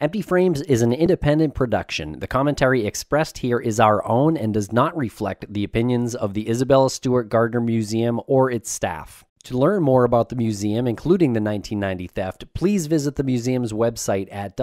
Empty Frames is an independent production. The commentary expressed here is our own and does not reflect the opinions of the Isabella Stewart Gardner Museum or its staff. To learn more about the museum, including the 1990 theft, please visit the museum's website at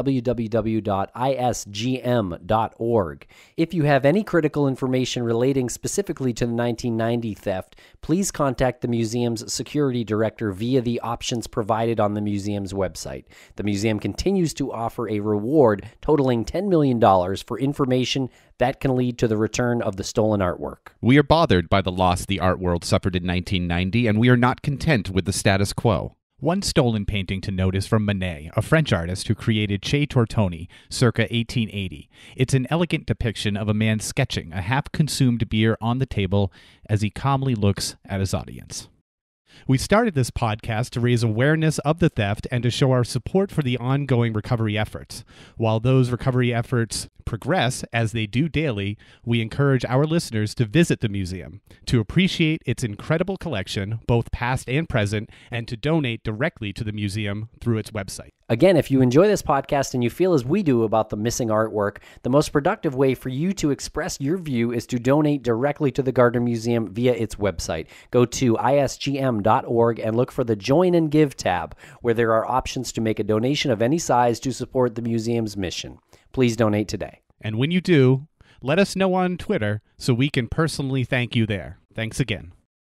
www.isgm.org. If you have any critical information relating specifically to the 1990 theft, please contact the museum's security director via the options provided on the museum's website. The museum continues to offer a reward totaling $10 million for information that can lead to the return of the stolen artwork. We are bothered by the loss the art world suffered in 1990, and we are not content with the status quo. One stolen painting to note is from Manet, a French artist who created Che Tortoni, circa 1880. It's an elegant depiction of a man sketching a half-consumed beer on the table as he calmly looks at his audience. We started this podcast to raise awareness of the theft and to show our support for the ongoing recovery efforts. While those recovery efforts progress, as they do daily, we encourage our listeners to visit the museum, to appreciate its incredible collection, both past and present, and to donate directly to the museum through its website. Again, if you enjoy this podcast and you feel as we do about the missing artwork, the most productive way for you to express your view is to donate directly to the Gardner Museum via its website. Go to isgm.org and look for the Join and Give tab, where there are options to make a donation of any size to support the museum's mission. Please donate today. And when you do, let us know on Twitter so we can personally thank you there. Thanks again.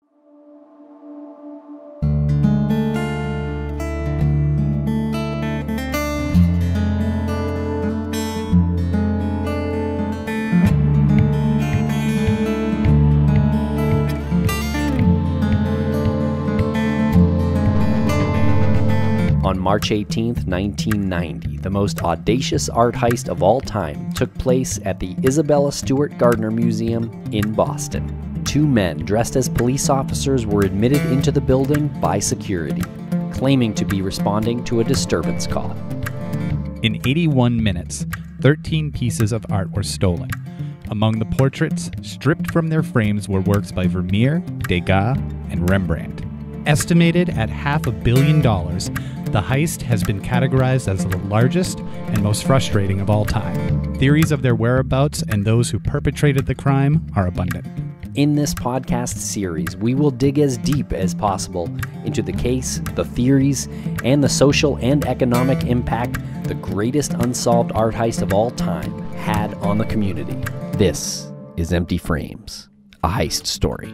On March 18th, 1990, the most audacious art heist of all time took place at the Isabella Stewart Gardner Museum in Boston. Two men dressed as police officers were admitted into the building by security, claiming to be responding to a disturbance call. In 81 minutes, 13 pieces of art were stolen. Among the portraits, stripped from their frames, were works by Vermeer, Degas, and Rembrandt. Estimated at $500 million, the heist has been categorized as the largest and most frustrating of all time. Theories of their whereabouts and those who perpetrated the crime are abundant. In this podcast series, we will dig as deep as possible into the case, the theories, and the social and economic impact the greatest unsolved art heist of all time had on the community. This is Empty Frames, a heist story.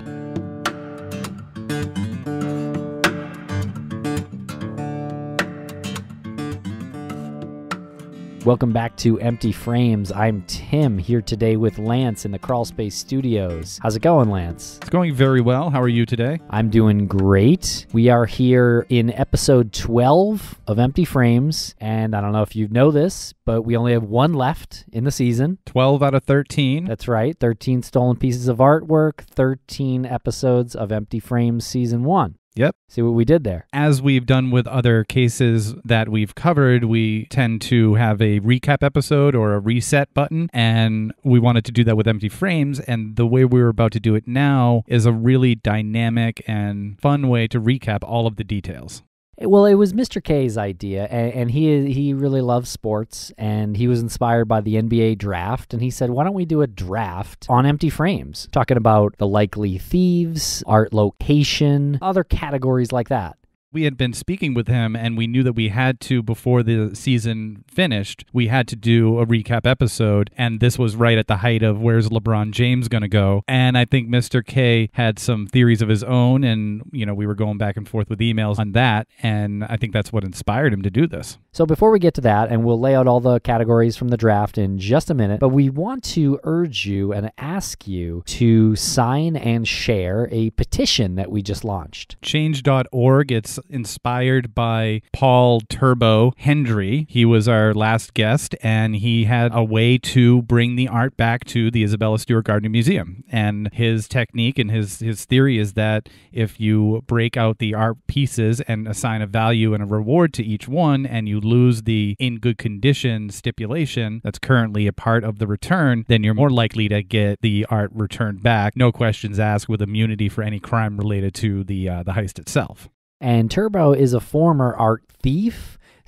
Welcome back to Empty Frames. I'm Tim, here today with Lance in the Crawlspace studios. How's it going, Lance? It's going very well. How are you today? I'm doing great. We are here in episode 12 of Empty Frames, and I don't know if you know this, but we only have one left in the season. 12 out of 13. That's right. 13 stolen pieces of artwork, 13 episodes of Empty Frames Season 1. Yep. See what we did there. As we've done with other cases that we've covered, we tend to have a recap episode or a reset button, and we wanted to do that with Empty Frames, and the way we're about to do it now is a really dynamic and fun way to recap all of the details. Well, it was Mr. K's idea, and he really loves sports, and he was inspired by the NBA draft, and he said, why don't we do a draft on Empty Frames, talking about the likely thieves, art location, other categories like that. We had been speaking with him, and we knew that we had to, before the season finished, we had to do a recap episode, and this was right at the height of where's LeBron James going to go. And I think Mr. K had some theories of his own, and, you know, we were going back and forth with emails on that, and I think that's what inspired him to do this. So before we get to that, and we'll lay out all the categories from the draft in just a minute, but we want to urge you and ask you to sign and share a petition that we just launched. Change.org, it's inspired by Paul Turbo Hendry. He was our last guest, and he had a way to bring the art back to the Isabella Stewart Gardner Museum. And his technique and his theory is that if you break out the art pieces and assign a value and a reward to each one, and you lose the in good condition stipulation that's currently a part of the return, then you're more likely to get the art returned back, no questions asked, with immunity for any crime related to the heist itself. And Turbo is a former art thief,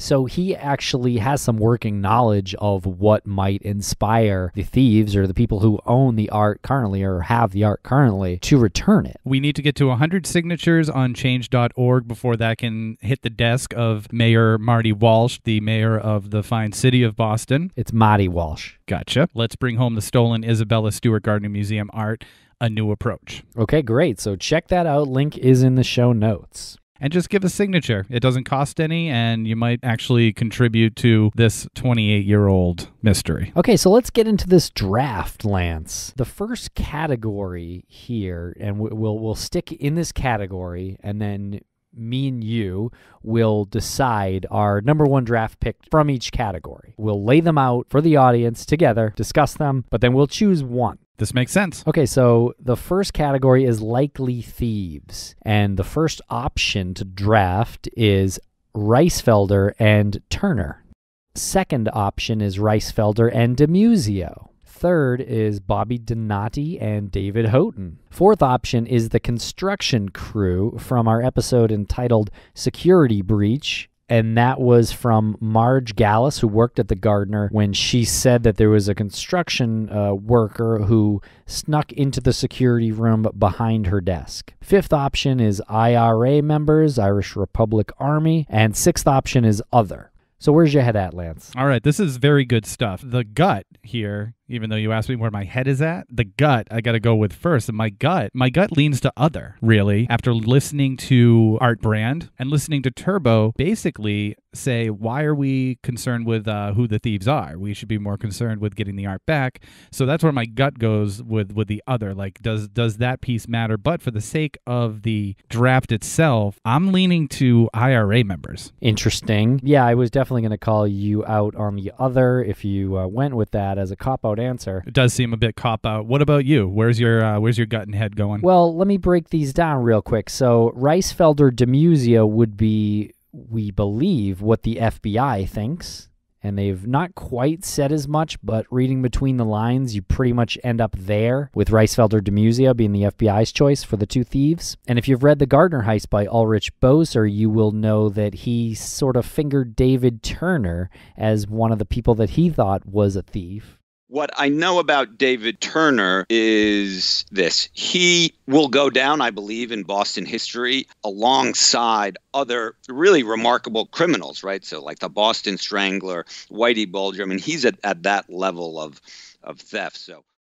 So he actually has some working knowledge of what might inspire the thieves or the people who own the art currently or have the art currently to return it. We need to get to 100 signatures on change.org before that can hit the desk of Mayor Marty Walsh, the mayor of the fine city of Boston. It's Marty Walsh. Gotcha. Let's bring home the stolen Isabella Stewart Gardner Museum art, A New Approach. Okay, great. So check that out. Link is in the show notes. And just give a signature. It doesn't cost any, and you might actually contribute to this 28-year-old mystery. Okay, so let's get into this draft, Lance. The first category here, and we'll stick in this category, and then me and you will decide our number one draft pick from each category. We'll lay them out for the audience together, discuss them, but then we'll choose one. This makes sense. Okay, so the first category is likely thieves. And the first option to draft is Reisfelder and Turner. Second option is Reisfelder and DeMuzio. Third is Bobby Donati and David Houghton. Fourth option is the construction crew from our episode entitled Security Breach. And that was from Marge Gallus, who worked at the Gardner, when she said that there was a construction worker who snuck into the security room behind her desk. Fifth option is IRA members, Irish Republic Army. And sixth option is other. So where's your head at, Lance? All right, this is very good stuff. The gut here, even though you asked me where my head is at, the gut I got to go with first. And my gut leans to other, really. After listening to Art Brand and listening to Turbo, basically say, why are we concerned with who the thieves are? We should be more concerned with getting the art back. So that's where my gut goes with the other. Like, does that piece matter? But for the sake of the draft itself, I'm leaning to IRA members. Interesting. Yeah, I was definitely going to call you out on the other if you went with that as a cop-out answer. It does seem a bit cop-out. What about you? Where's your gut and head going? Well, let me break these down real quick. So Reisfelder DeMuzio would be, we believe, what the FBI thinks. And they've not quite said as much, but reading between the lines, you pretty much end up there, with Reisfelder DeMuzio being the FBI's choice for the two thieves. And if you've read The Gardner Heist by Ulrich Boser, you will know that he sort of fingered David Turner as one of the people that he thought was a thief. What I know about David Turner is this. He will go down, I believe, in Boston history alongside other really remarkable criminals, right? So like the Boston Strangler, Whitey Bulger. I mean, he's at that level of theft.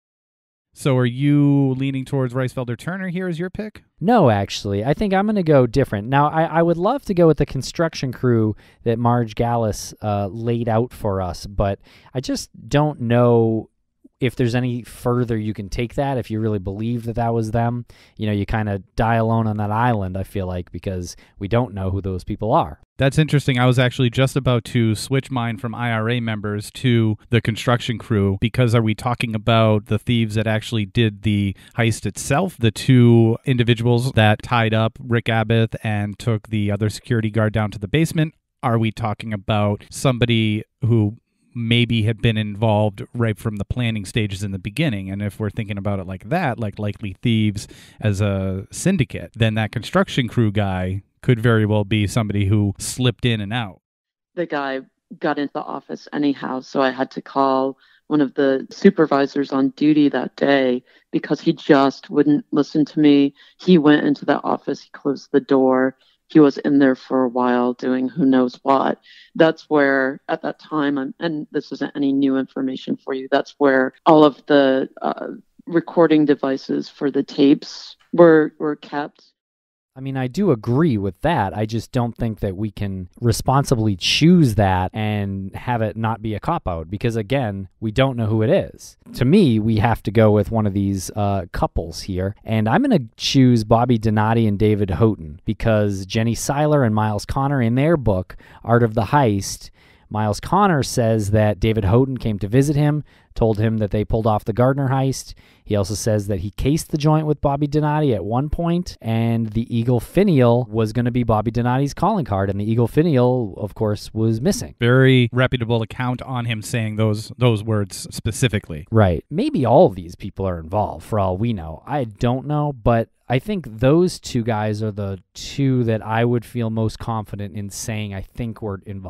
So are you leaning towards Reisfelder Turner here as your pick? No, actually. I think I'm going to go different. Now, I would love to go with the construction crew that Marge Gallus laid out for us, but I just don't know if there's any further you can take that, if you really believe that was them. You know, you kind of die alone on that island, I feel like, because we don't know who those people are. That's interesting. I was actually just about to switch mine from IRA members to the construction crew, because are we talking about the thieves that actually did the heist itself, the two individuals that tied up Rick Abbott and took the other security guard down to the basement? Are we talking about somebody who maybe had been involved right from the planning stages in the beginning? And if we're thinking about it like that, like likely thieves as a syndicate, then that construction crew guy could very well be somebody who slipped in and out. The guy got into the office anyhow, so I had to call one of the supervisors on duty that day because he just wouldn't listen to me. He went into the office, he closed the door. He was in there for a while doing who knows what. That's where, at that time, and this isn't any new information for you, that's where all of the recording devices for the tapes were kept. I mean, I do agree with that. I just don't think that we can responsibly choose that and have it not be a cop-out because, again, we don't know who it is. To me, we have to go with one of these couples here, and I'm going to choose Bobby Donati and David Houghton because Jenny Seiler and Miles Connor, in their book, Art of the Heist, Miles Connor says that David Houghton came to visit him, told him that they pulled off the Gardner heist. He also says that he cased the joint with Bobby Donati at one point, and the Eagle Finial was going to be Bobby Donati's calling card, and the Eagle Finial, of course, was missing. Very reputable account on him saying those words specifically. Right. Maybe all of these people are involved, for all we know. I don't know, but I think those two guys are the two that I would feel most confident in saying I think were involved.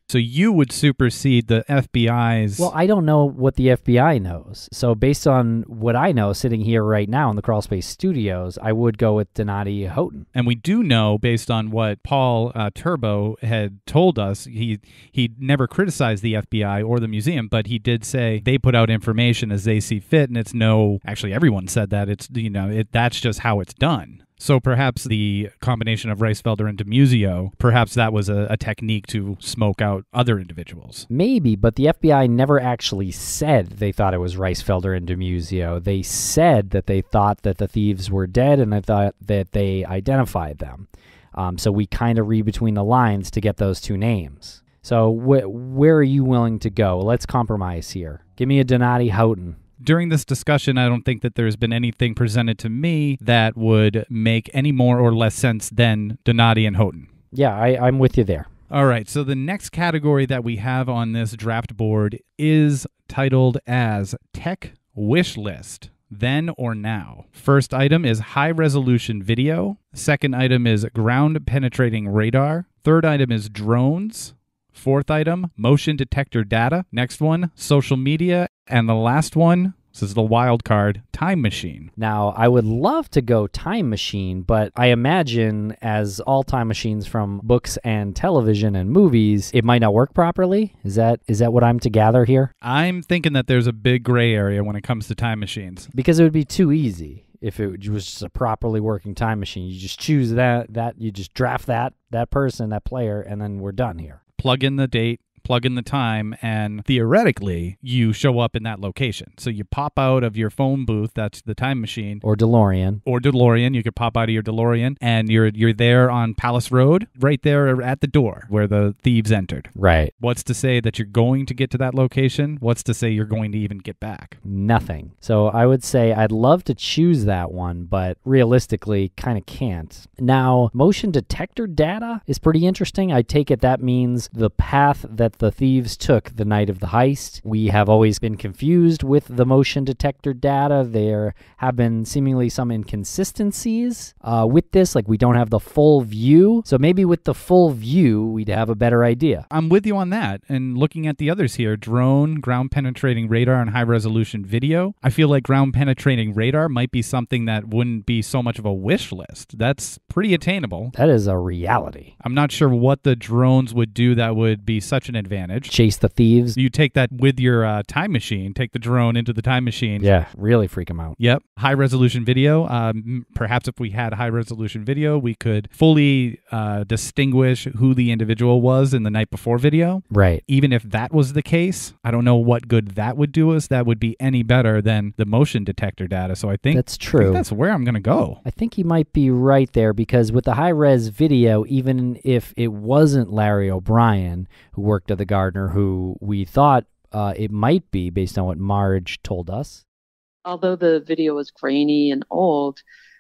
So you would supersede the FBI's... Well, I don't know what the FBI knows. So based on what I know, sitting here right now in the Crawlspace studios, I would go with Donati Houghton. And we do know, based on what Paul Turbo had told us, he never criticized the FBI or the museum, but he did say they put out information as they see fit, and it's no... Actually, everyone said that. It's, that's just how it's done. So perhaps the combination of Reisfelder and DiMuzio, perhaps that was a technique to smoke out other individuals. Maybe, but the FBI never actually said they thought it was Reisfelder and DiMuzio. They said that they thought that the thieves were dead, and they thought that they identified them. So we kind of read between the lines to get those two names. So where are you willing to go? Let's compromise here. Give me a Donati Houghton. During this discussion, I don't think that there's been anything presented to me that would make any more or less sense than Donati and Houghton. Yeah, I'm with you there. All right, so the next category that we have on this draft board is titled as Tech Wish List, Then or Now. First item is high-resolution video. Second item is ground-penetrating radar. Third item is drones. Fourth item, motion detector data. Next one, social media. And the last one, this is the wild card, time machine. Now, I would love to go time machine, but I imagine as all time machines from books and television and movies, it might not work properly. Is that what I'm to gather here? I'm thinking that there's a big gray area when it comes to time machines. Because it would be too easy. If it was just a properly working time machine, you just choose that you just draft that person, that player, and then we're done here. Plug in the date, plug in the time, and theoretically, you show up in that location. So you pop out of your phone booth, that's the time machine. Or DeLorean. You could pop out of your DeLorean, and you're there on Palace Road, right there at the door where the thieves entered. Right. What's to say that you're going to get to that location? What's to say you're going to even get back? Nothing. So I would say I'd love to choose that one, but realistically, kind of can't. Now, motion detector data is pretty interesting. I take it that means the path that the thieves took the night of the heist. We have always been confused with the motion detector data. There have been seemingly some inconsistencies with this, like we don't have the full view. So maybe with the full view, we'd have a better idea. I'm with you on that. And looking at the others here, drone, ground-penetrating radar, and high-resolution video, I feel like ground-penetrating radar might be something that wouldn't be so much of a wish list. That's pretty attainable. That is a reality. I'm not sure what the drones would do that would be such an advantage. Chase the thieves. You take that with your time machine, take the drone into the time machine. Yeah, really freak them out. Yep. High resolution video. Perhaps if we had high resolution video, we could fully distinguish who the individual was in the night before video. Right. Even if that was the case, I don't know what good that would do us. That would be any better than the motion detector data. So I think that's true. I think that's where I'm going to go. I think you might be right there because with the high res video, even if it wasn't Larry O'Brien who worked at the Gardner, who we thought it might be based on what Marge told us. Although the video was grainy and old,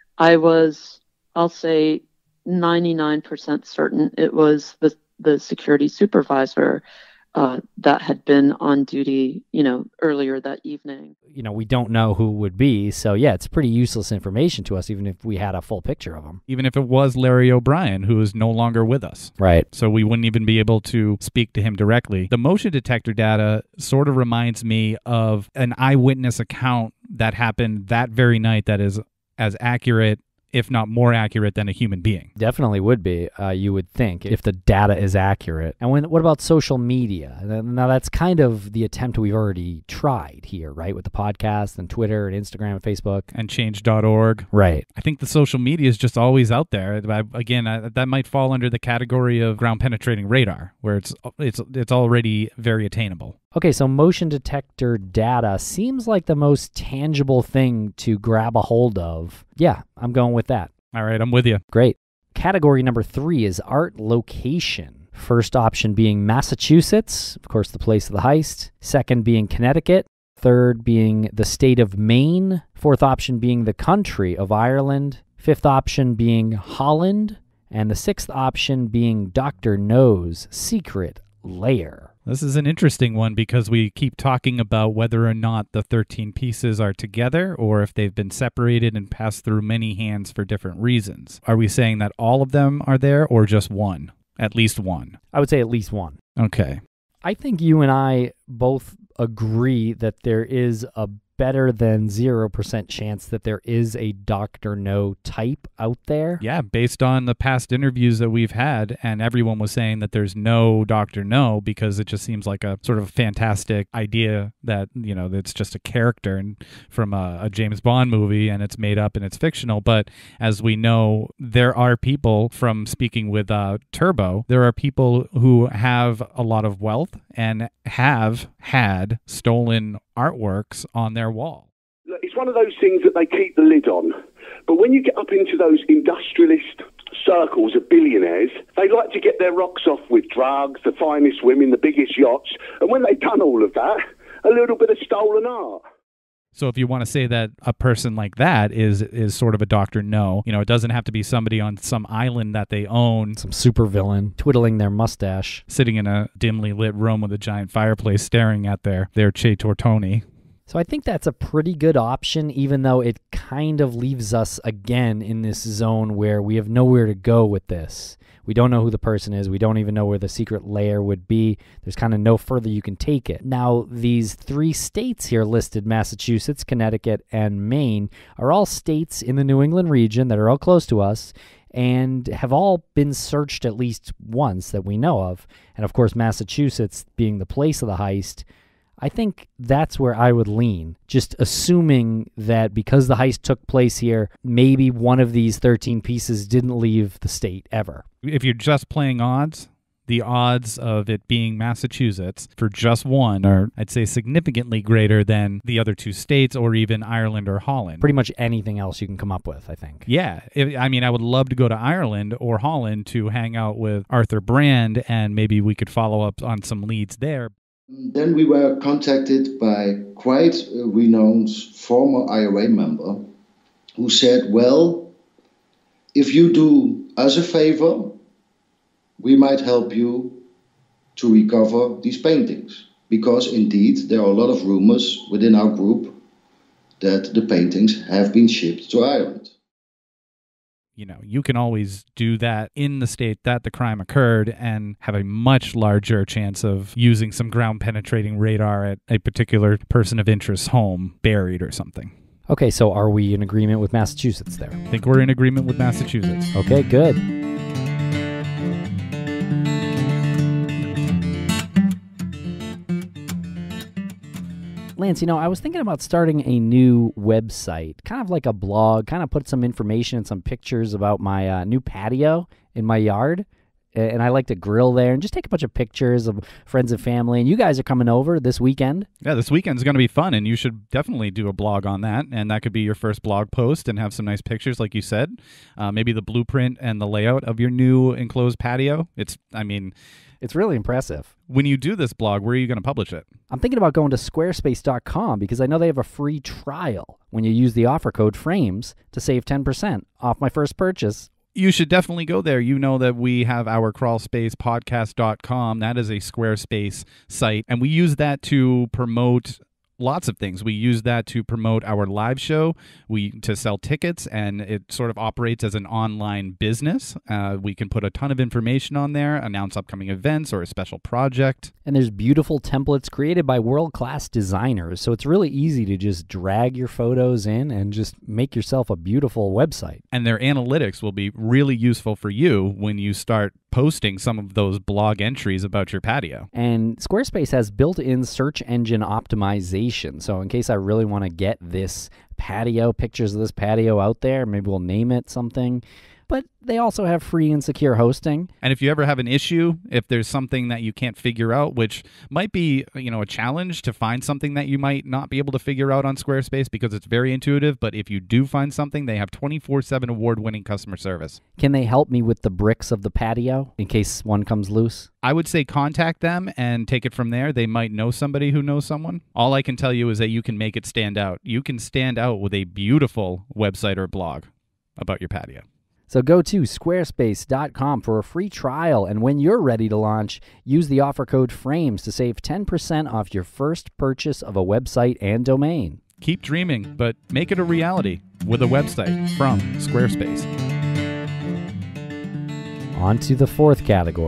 I'll say 99% certain it was the security supervisor that had been on duty, earlier that evening. We don't know who it would be. So, yeah, it's pretty useless information to us, even if we had a full picture of him. Even if it was Larry O'Brien, who is no longer with us. Right. So we wouldn't even be able to speak to him directly. The motion detector data sort of reminds me of an eyewitness account that happened that very night that is as accurate, if not more accurate, than a human being. Definitely would be, you would think, if the data is accurate. And what about social media? Now, that's kind of the attempt we've already tried here, right? With the podcast and Twitter and Instagram and Facebook. And change.org. Right. I think the social media is just always out there. Again, that might fall under the category of ground-penetrating radar, where it's already very attainable. Okay, so motion detector data seems like the most tangible thing to grab a hold of. Yeah, I'm going with that. All right, I'm with you. Great. Category number 3 is art location. First option being Massachusetts, of course, the place of the heist. Second being Connecticut. Third being the state of Maine. Fourth option being the country of Ireland. Fifth option being Holland. And the sixth option being Dr. No's secret lair. This is an interesting one because we keep talking about whether or not the 13 pieces are together or if they've been separated and passed through many hands for different reasons. Are we saying that all of them are there or just one? At least one. I would say at least one. Okay. I think you and I both agree that there is a better than 0% chance that there is a Dr. No type out there. Yeah, based on the past interviews that we've had, and everyone was saying that there's no Dr. No because it just seems like a sort of fantastic idea that, you know, it's just a character and from a James Bond movie and it's made up and it's fictional. But as we know, there are people, from speaking with Turbo, there are people who have a lot of wealth and have had stolen artworks on their wall. It's one of those things that they keep the lid on. But when you get up into those industrialist circles of billionaires, they like to get their rocks off with drugs, the finest women, the biggest yachts. And when they've done all of that, a little bit of stolen art. So if you want to say that a person like that is sort of a Dr. No, you know, it doesn't have to be somebody on some island that they own, Some supervillain twiddling their mustache. sitting in a dimly lit room with a giant fireplace staring at their Che Tortoni. So I think that's a pretty good option, even though it kind of leaves us again in this zone where we have nowhere to go with this. We don't know who the person is. We don't even know where the secret lair would be. There's kind of no further you can take it. Now, these 3 states here listed, Massachusetts, Connecticut, and Maine, are all states in the New England region that are all close to us and have all been searched at least once that we know of. And of course, Massachusetts being the place of the heist, I think that's where I would lean, just assuming that because the heist took place here, maybe one of these 13 pieces didn't leave the state ever. If you're just playing odds, the odds of it being Massachusetts for just one are, I'd say, significantly greater than the other 2 states or even Ireland or Holland. Pretty much anything else you can come up with, I think. Yeah. I would love to go to Ireland or Holland to hang out with Arthur Brand, and maybe we could follow up on some leads there. Then we were contacted by quite a renowned former IRA member who said, well, if you do us a favor, we might help you to recover these paintings. Because indeed, there are a lot of rumors within our group that the paintings have been shipped to Ireland. You know, you can always do that in the state that the crime occurred and have a much larger chance of using some ground-penetrating radar at a particular person of interest's home, buried or something. Okay, so are we in agreement with Massachusetts there? I think we're in agreement with Massachusetts. Okay, good. Lance, you know, I was thinking about starting a new website, kind of like a blog, kind of put some information and some pictures about my new patio in my yard. And I like to grill there and just take a bunch of pictures of friends and family. And you guys are coming over this weekend. Yeah, this weekend's going to be fun, and you should definitely do a blog on that. And that could be your first blog post and have some nice pictures, like you said. Maybe the blueprint and the layout of your new enclosed patio. It's really impressive. When you do this blog, where are you going to publish it? I'm thinking about going to squarespace.com because I know they have a free trial when you use the offer code FRAMES to save 10% off my first purchase. You should definitely go there. You know that we have our crawlspacepodcast.com. That is a Squarespace site, and we use that to promote lots of things. We use that to promote our live show, to sell tickets, and it sort of operates as an online business. We can put a ton of information on there, announce upcoming events or a special project. And there's beautiful templates created by world-class designers, so it's really easy to just drag your photos in and just make yourself a beautiful website. And their analytics will be really useful for you when you start posting some of those blog entries about your patio. And Squarespace has built-in search engine optimization. So in case I really want to get this patio, pictures of this patio out there, maybe we'll name it something. But they also have free and secure hosting. And if you ever have an issue, if there's something that you can't figure out, which might be, a challenge to find something that you might not be able to figure out on Squarespace because it's very intuitive, but if you do find something, they have 24/7 award-winning customer service. Can they help me with the bricks of the patio in case one comes loose? I would say contact them and take it from there. They might know somebody who knows someone. All I can tell you is that you can make it stand out. You can stand out with a beautiful website or blog about your patio. So go to squarespace.com for a free trial, and when you're ready to launch, use the offer code FRAMES to save 10% off your first purchase of a website and domain. Keep dreaming, but make it a reality with a website from Squarespace. On to the fourth category,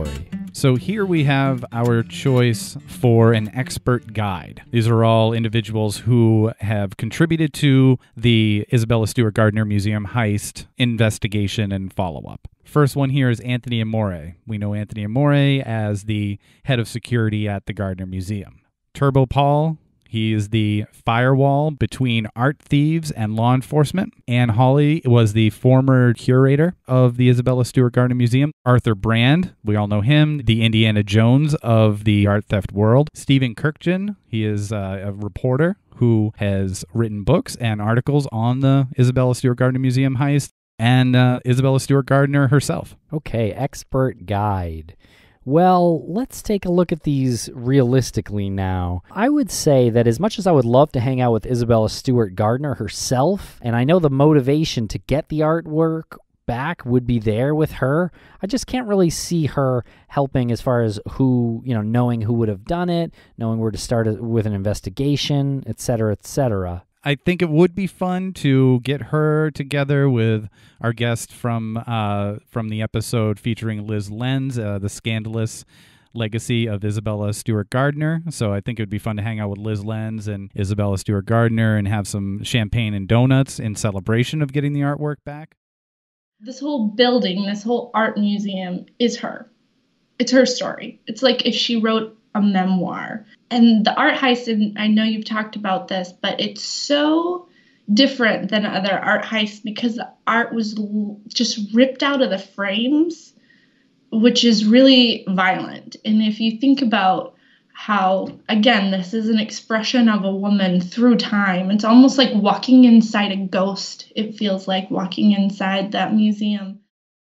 So here we have our choice for an expert guide. These are all individuals who have contributed to the Isabella Stewart Gardner Museum heist investigation and follow-up. First one here is Anthony Amore. We know Anthony Amore as the head of security at the Gardner Museum. Turbo Paul, he is the firewall between art thieves and law enforcement. Anne Hawley was the former curator of the Isabella Stewart Gardner Museum. Arthur Brand, we all know him, the Indiana Jones of the art theft world. Stephen Kirkjian, he is a reporter who has written books and articles on the Isabella Stewart Gardner Museum heist. And Isabella Stewart Gardner herself. Okay, expert guide. Well, let's take a look at these realistically now. I would say that as much as I would love to hang out with Isabella Stewart Gardner herself, and I know the motivation to get the artwork back would be there with her, I just can't really see her helping as far as who, knowing who would have done it, knowing where to start with an investigation, etc., etc. I think it would be fun to get her together with our guest from the episode featuring Liz Lenz, the scandalous legacy of Isabella Stewart Gardner. So I think it would be fun to hang out with Liz Lenz and Isabella Stewart Gardner and have some champagne and donuts in celebration of getting the artwork back. This whole building, this whole art museum is her. It's her story. It's like if she wrote a memoir. And the art heist, and I know you've talked about this, but it's so different than other art heists because the art was just ripped out of the frames, which is really violent. And if you think about how, again, this is an expression of a woman through time, it's almost like walking inside a ghost. It feels like walking inside that museum.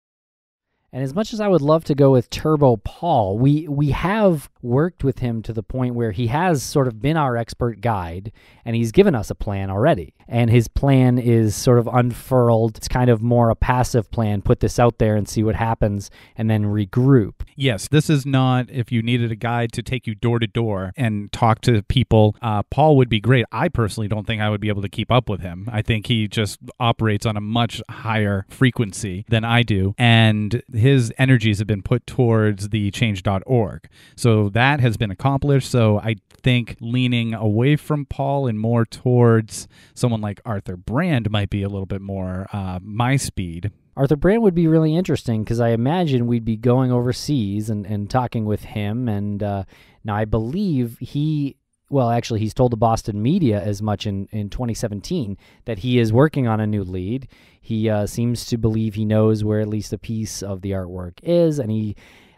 And as much as I would love to go with Turbo Paul, we have worked with him to the point where he has sort of been our expert guide, and he's given us a plan already. And his plan is sort of unfurled. It's kind of more a passive plan. Put this out there and see what happens, and then regroup. Yes, this is not if you needed a guide to take you door to door and talk to people. Paul would be great. I personally don't think I would be able to keep up with him. I think he just operates on a much higher frequency than I do. And his energies have been put towards the change.org. So that has been accomplished. So I think leaning away from Paul and more towards someone like Arthur Brand might be a little bit more my speed. Arthur Brand would be really interesting because I imagine we'd be going overseas and talking with him. And now I believe he's told the Boston media as much in 2017 that he is working on a new lead. He seems to believe he knows where at least a piece of the artwork is, and he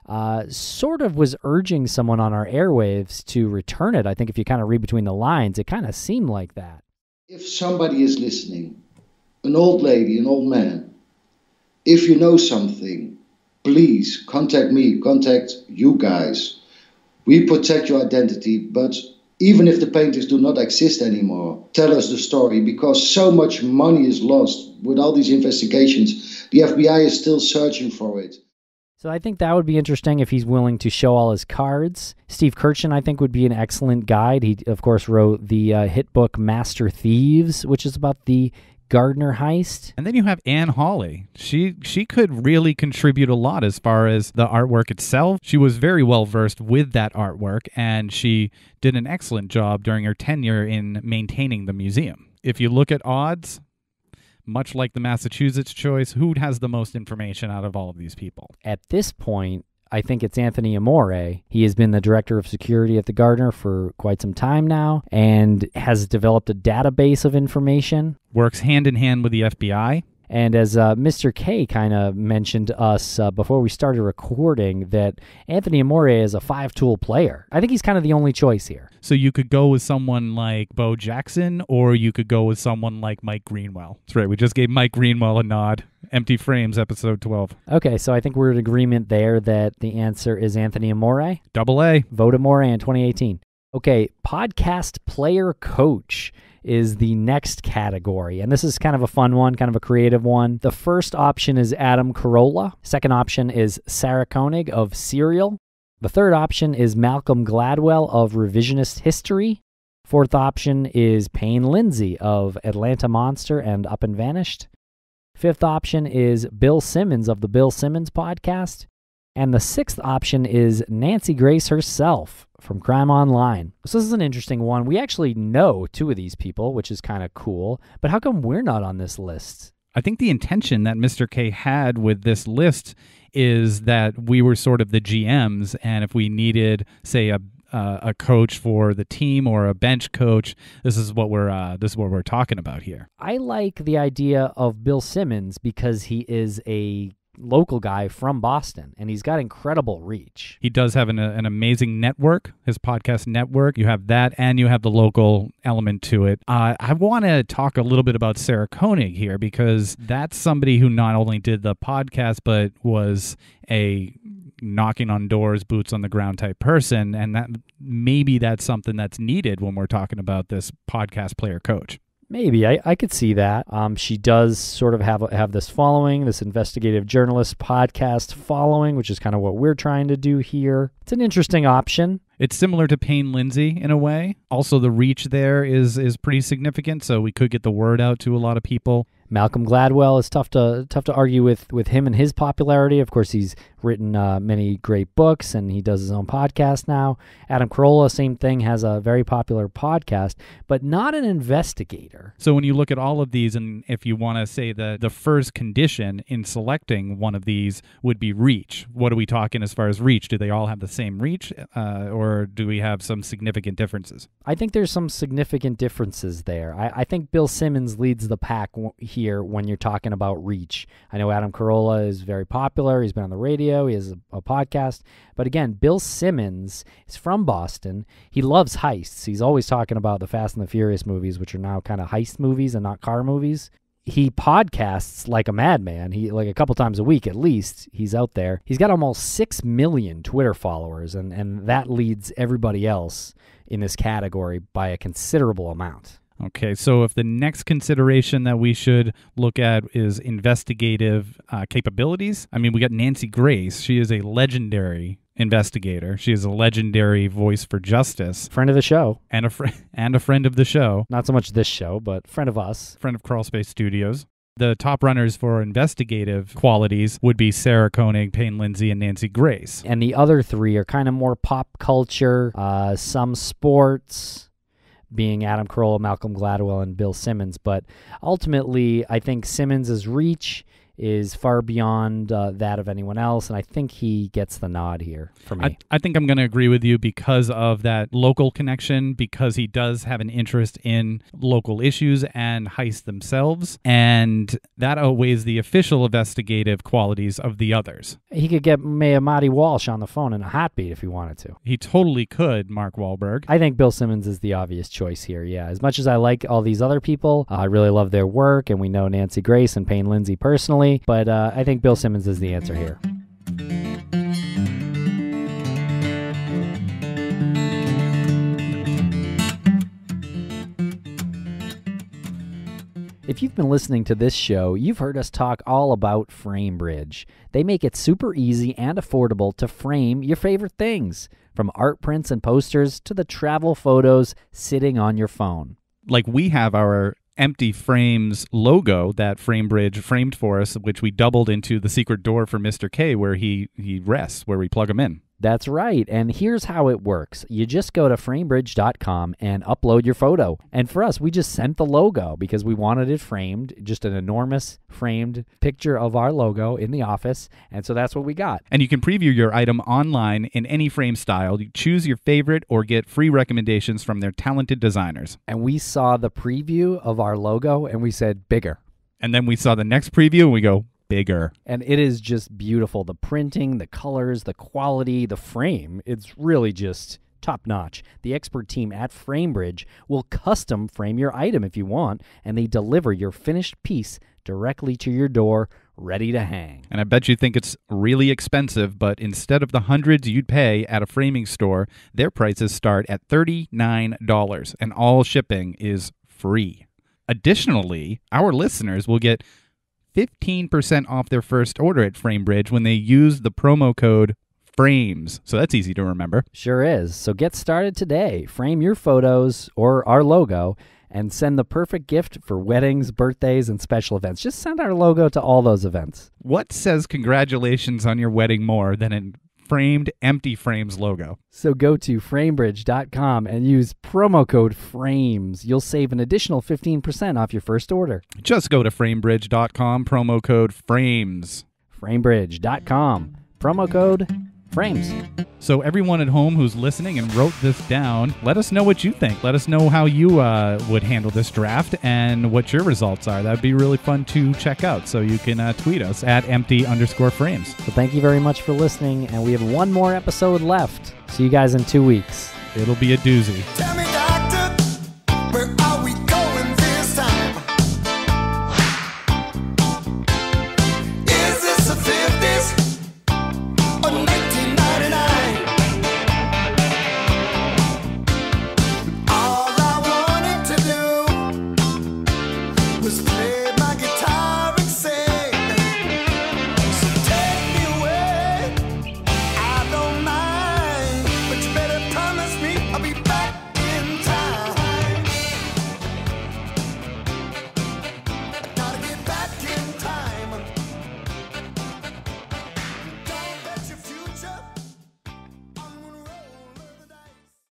sort of was urging someone on our airwaves to return it. I think if you kind of read between the lines, it kind of seemed like that. If somebody is listening, an old lady, an old man, if you know something, please contact me, contact you guys. We protect your identity, but even if the paintings do not exist anymore, tell us the story, because so much money is lost with all these investigations. The FBI is still searching for it. So I think that would be interesting if he's willing to show all his cards. Steve Kirkjian, I think, would be an excellent guide. He, of course, wrote the hit book Master Thieves, which is about the Gardner heist. And then you have Anne Hawley. She could really contribute a lot as far as the artwork itself. She was very well versed with that artwork, and she did an excellent job during her tenure in maintaining the museum. If you look at odds, much like the Massachusetts choice, who has the most information out of all of these people? At this point, I think it's Anthony Amore. He has been the director of security at the Gardner for quite some time now and has developed a database of information. Works hand in hand with the FBI. And as Mr. K kind of mentioned to us before we started recording, that Anthony Amore is a 5-tool player. I think he's kind of the only choice here. So you could go with someone like Bo Jackson, or you could go with someone like Mike Greenwell. That's right, we just gave Mike Greenwell a nod. Empty Frames, episode 12. Okay, so I think we're in agreement there that the answer is Anthony Amore. Double A. Vote Amore in 2018. Okay, podcast player coach is the next category. And this is kind of a fun one, kind of a creative one. The first option is Adam Carolla. Second option is Sarah Koenig of Serial. The third option is Malcolm Gladwell of Revisionist History. Fourth option is Payne Lindsay of Atlanta Monster and Up and Vanished. Fifth option is Bill Simmons of the Bill Simmons Podcast. And the sixth option is Nancy Grace herself from Crime Online. So this is an interesting one. We actually know two of these people, which is kind of cool. But how come we're not on this list? I think the intention that Mr. K had with this list is that we were sort of the GMs, and if we needed, say, a coach for the team or a bench coach, this is what we're talking about here. I like the idea of Bill Simmons because he is a local guy from Boston, and he's got incredible reach. He does have an amazing network, his podcast network. You have that, and you have the local element to it. I want to talk a little bit about Sarah Koenig here, because that's somebody who not only did the podcast, but was a knocking on doors, boots on the ground type person, and that maybe that's something that's needed when we're talking about this podcast player coach. Maybe. I could see that. She does sort of have this following, this investigative journalist podcast following, which is kind of what we're trying to do here. It's an interesting option. It's similar to Payne Lindsay in a way. Also, the reach there is pretty significant, so we could get the word out to a lot of people. Malcolm Gladwell is tough to argue with him and his popularity. Of course, he's written many great books, and he does his own podcast now. Adam Carolla, same thing, has a very popular podcast, but not an investigator. So when you look at all of these, and if you want to say the first condition in selecting one of these would be reach. What are we talking as far as reach? Do they all have the same reach, or do we have some significant differences? I think there's some significant differences there. I think Bill Simmons leads the pack here when you're talking about reach. I know Adam Carolla is very popular. He's been on the radio. He has a podcast. But again, Bill Simmons is from Boston. He loves heists. He's always talking about the Fast and the Furious movies, which are now kind of heist movies and not car movies. He podcasts like a madman. He like a couple times a week at least. He's out there. He's got almost 6 million Twitter followers, and that leads everybody else in this category by a considerable amount. Okay, so if the next consideration that we should look at is investigative capabilities, I mean, we got Nancy Grace. She is a legendary investigator. She is a legendary voice for justice. Friend of the show. And a friend of the show. Not so much this show, but friend of us. Friend of Crawlspace Studios. The top runners for investigative qualities would be Sarah Koenig, Payne Lindsay, and Nancy Grace. And the other three are kind of more pop culture, some sports, being Adam Carolla, Malcolm Gladwell, and Bill Simmons. But ultimately, I think Simmons' reach is far beyond that of anyone else, and I think he gets the nod here for me. I think I'm going to agree with you because of that local connection, because he does have an interest in local issues and heists themselves, and that outweighs the official investigative qualities of the others. He could get Mayor Marty Walsh on the phone in a heartbeat if he wanted to. He totally could, Mark Wahlberg. I think Bill Simmons is the obvious choice here, yeah. As much as I like all these other people, I really love their work, and we know Nancy Grace and Payne Lindsay personally, but I think Bill Simmons is the answer here. If you've been listening to this show, you've heard us talk all about FrameBridge. They make it super easy and affordable to frame your favorite things, from art prints and posters to the travel photos sitting on your phone. Like we have our Empty Frames logo that FrameBridge framed for us, which we doubled into the secret door for Mr. K where he rests, where we plug him in. That's right, and here's how it works. You just go to framebridge.com and upload your photo. And for us, we just sent the logo because we wanted it framed, just an enormous framed picture of our logo in the office, and so that's what we got. And you can preview your item online in any frame style. You choose your favorite or get free recommendations from their talented designers. And we saw the preview of our logo, and we said, bigger. And then we saw the next preview, and we go, bigger. And it is just beautiful. The printing, the colors, the quality, the frame, it's really just top notch. The expert team at FrameBridge will custom frame your item if you want, and they deliver your finished piece directly to your door, ready to hang. And I bet you think it's really expensive, but instead of the hundreds you'd pay at a framing store, their prices start at $39, and all shipping is free. Additionally, our listeners will get 15% off their first order at FrameBridge when they use the promo code FRAMES. So that's easy to remember. Sure is. So get started today. Frame your photos or our logo and send the perfect gift for weddings, birthdays, and special events. Just send our logo to all those events. What says congratulations on your wedding more than a framed Empty Frames logo? So go to framebridge.com and use promo code FRAMES. You'll save an additional 15% off your first order. Just go to framebridge.com, promo code FRAMES. Framebridge.com, promo code FRAMES. So everyone at home who's listening and wrote this down, let us know what you think. Let us know how you would handle this draft and what your results are. That'd be really fun to check out. So you can tweet us at empty_frames. So thank you very much for listening, and we have one more episode left. See you guys in 2 weeks. It'll be a doozy.